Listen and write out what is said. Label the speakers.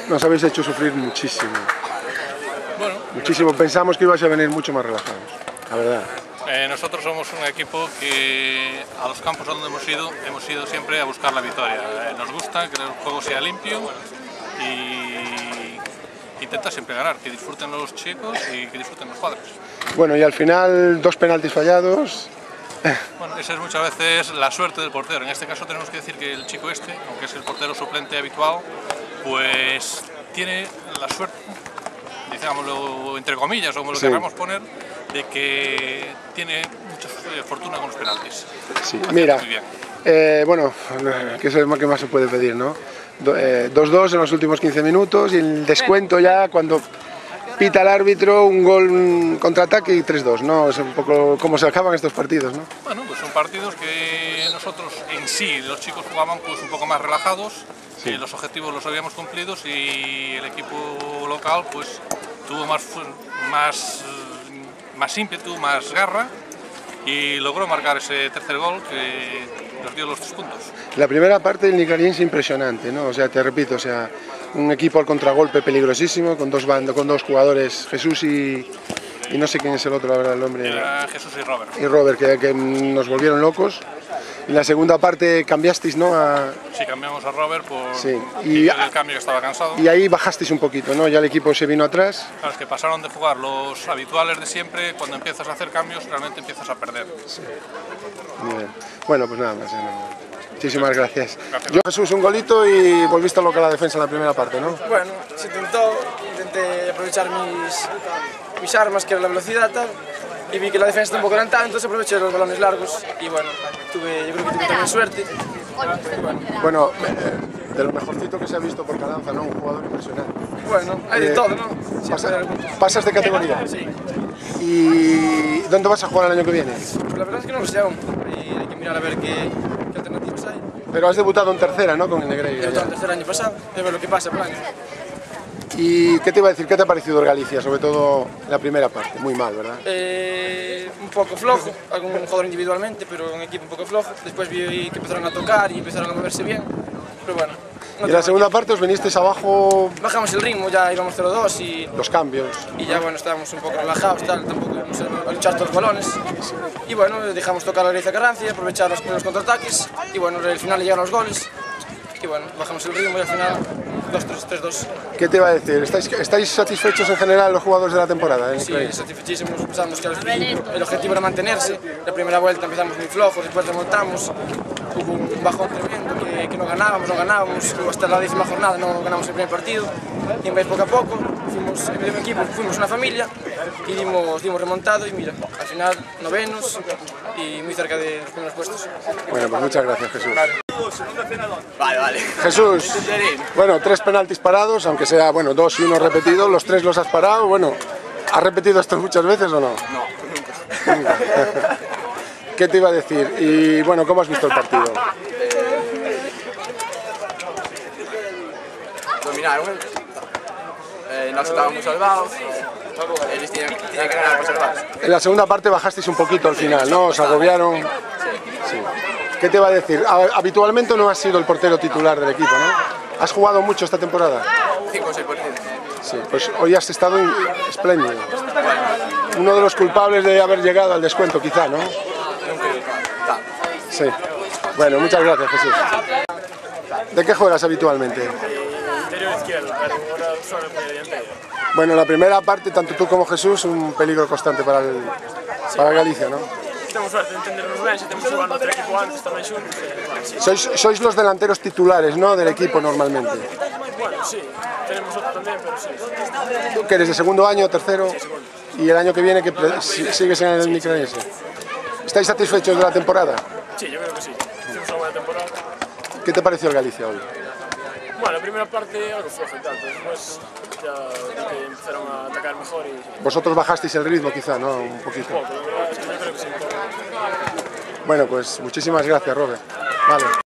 Speaker 1: Nos habéis hecho sufrir muchísimo.
Speaker 2: Bueno,
Speaker 1: Muchísimo. Pensamos que ibais a venir mucho más relajados, la verdad.
Speaker 2: nosotros somos un equipo que a los campos donde hemos ido siempre a buscar la victoria. Nos gusta que el juego sea limpio y intenta siempre ganar, que disfruten los chicos y que disfruten los padres.
Speaker 1: Bueno, y al final 2 penaltis fallados.
Speaker 2: Bueno, esa es muchas veces la suerte del portero. En este caso tenemos que decir que el chico este, aunque es el portero suplente habitual, pues tiene la suerte, digámoslo entre comillas, o como lo queramos poner, de que tiene mucha fortuna con los penaltis.
Speaker 1: Sí, mira, bueno, que es lo que más se puede pedir, ¿no? 2-2 en los últimos 15 minutos y el descuento ya cuando pita el árbitro, un gol, un contraataque y 3-2, ¿no? Es un poco como se acaban estos partidos, ¿no?
Speaker 2: Bueno, pues son partidos que nosotros en sí, los chicos jugaban pues un poco más relajados, los objetivos los habíamos cumplido y el equipo local pues tuvo más ímpetu, más garra y logró marcar ese tercer gol que nos dio los 3 puntos.
Speaker 1: La primera parte del Nicariense impresionante, ¿no? O sea, te repito, o sea, un equipo al contragolpe peligrosísimo, con dos jugadores, Jesús y no sé quién es el otro, la verdad, el nombre.
Speaker 2: Era Jesús y Robert.
Speaker 1: Y Robert, que nos volvieron locos. En la segunda parte cambiasteis, ¿no?
Speaker 2: Sí, cambiamos a Robert por
Speaker 1: y
Speaker 2: el cambio que estaba cansado.
Speaker 1: Y ahí bajasteis un poquito, ¿no? Ya el equipo se vino atrás.
Speaker 2: Claro, es que pasaron de jugar los habituales de siempre, cuando empiezas a hacer cambios realmente empiezas a perder.
Speaker 1: Sí. Muy bien. Bueno, pues nada más. Muchísimas gracias. Yo, Jesús, un golito y volviste a loca la defensa en la primera parte, ¿no?
Speaker 3: Bueno, se intentó, intenté aprovechar mis armas, que era la velocidad tal, y vi que la defensa está un poco adelantada, entonces aproveché los balones largos y bueno, yo creo que tuve también suerte.
Speaker 1: Bueno, de lo mejorcito que se ha visto por Calanza, ¿no? Un jugador impresionante.
Speaker 3: Bueno, hay de todo, ¿no?
Speaker 1: ¿Pasas de categoría?
Speaker 3: Sí.
Speaker 1: ¿Y dónde vas a jugar el año que viene?
Speaker 3: Pues la verdad es que no lo sé aún, hay que mirar a ver qué alternativas hay.
Speaker 1: Pero has debutado en tercera, ¿no? Con el Negreira.
Speaker 3: He debutado en tercer año pasado, a ver lo que pasa por año.
Speaker 1: ¿Y qué te iba a decir? ¿Qué te ha parecido el Galicia? Sobre todo la primera parte, muy mal, ¿verdad?
Speaker 3: Un poco flojo, algún jugador individualmente, pero un equipo un poco flojo. Después vi que empezaron a tocar y empezaron a moverse bien, pero bueno.
Speaker 1: Y en la segunda parte os vinisteis abajo...
Speaker 3: Bajamos el ritmo, ya íbamos 0-2 y...
Speaker 1: Los cambios.
Speaker 3: Y ya bueno, estábamos un poco relajados, tal, tampoco íbamos a luchar todos los balones. Y bueno, dejamos tocar a la Galicia Carrancia, aprovechar los contraataques y bueno, al final llegaron los goles. Y bueno, bajamos el ritmo y al final 2-3-2.
Speaker 1: ¿Qué te iba a decir? ¿Estáis satisfechos en general los jugadores de la temporada?
Speaker 3: Sí, satisfechísimos. Pensamos que el objetivo era mantenerse. La primera vuelta empezamos muy flojos, después remontamos. Hubo un bajón tremendo que no ganábamos, hasta la 10ª jornada no ganamos el primer partido. Y en vez poco a poco, fuimos en medio de un equipo, fuimos una familia y dimos remontado y mira, al final novenos y muy cerca de los primeros puestos.
Speaker 1: Bueno, pues muchas gracias, Jesús.
Speaker 3: Vale.
Speaker 1: Jesús, bueno, 3 penaltis parados, aunque sea, bueno, 2 y 1 repetidos, los 3 los has parado, bueno, ¿has repetido esto muchas veces o no?
Speaker 3: No, nunca.
Speaker 1: ¿Qué te iba a decir? Y bueno, ¿cómo has visto el partido?
Speaker 3: Dominaron, nos estábamos salvados, ellos tienen que ganar por salvarse.
Speaker 1: En la segunda parte bajasteis un poquito al final, ¿no? Os agobiaron. Sí. ¿Qué te iba a decir? Habitualmente no has sido el portero titular del equipo, ¿no? ¿Has jugado mucho esta temporada?
Speaker 3: 5 o 6 partidos.
Speaker 1: Sí, pues hoy has estado espléndido. Uno de los culpables de haber llegado al descuento, quizá, ¿no? Sí. Bueno, muchas gracias, Jesús. ¿De qué juegas habitualmente?
Speaker 3: Interior izquierdo, pero ahora solo medio delantero.
Speaker 1: Bueno, la primera parte, tanto tú como Jesús, un peligro constante para Galicia, ¿no?
Speaker 3: Temos suerte de entendernos ben, se temos jugado outro equipo antes tamén xuntos.
Speaker 1: Sois los delanteros titulares, ¿no? Del equipo normalmente.
Speaker 3: Bueno, sí, tenemos outro tamén, pero sí.
Speaker 1: ¿Tú que eres de segundo año, tercero?
Speaker 3: Sí, segundo.
Speaker 1: ¿Y el año que viene que sigues en el Nicariense? ¿Estáis satisfechos de la temporada?
Speaker 3: Sí, yo creo que sí. Hicimos una buena temporada.
Speaker 1: ¿Qué te pareció el Galicia hoy?
Speaker 3: Bueno, la primera parte algo floja y tal, pero después ya vi que empezaron a atacar mejor y...
Speaker 1: Vosotros bajasteis el ritmo quizá, ¿no? Un poquito.
Speaker 3: Un poco, la verdad es que yo creo que sí.
Speaker 1: Bueno, pues muchísimas gracias, Robert. Vale.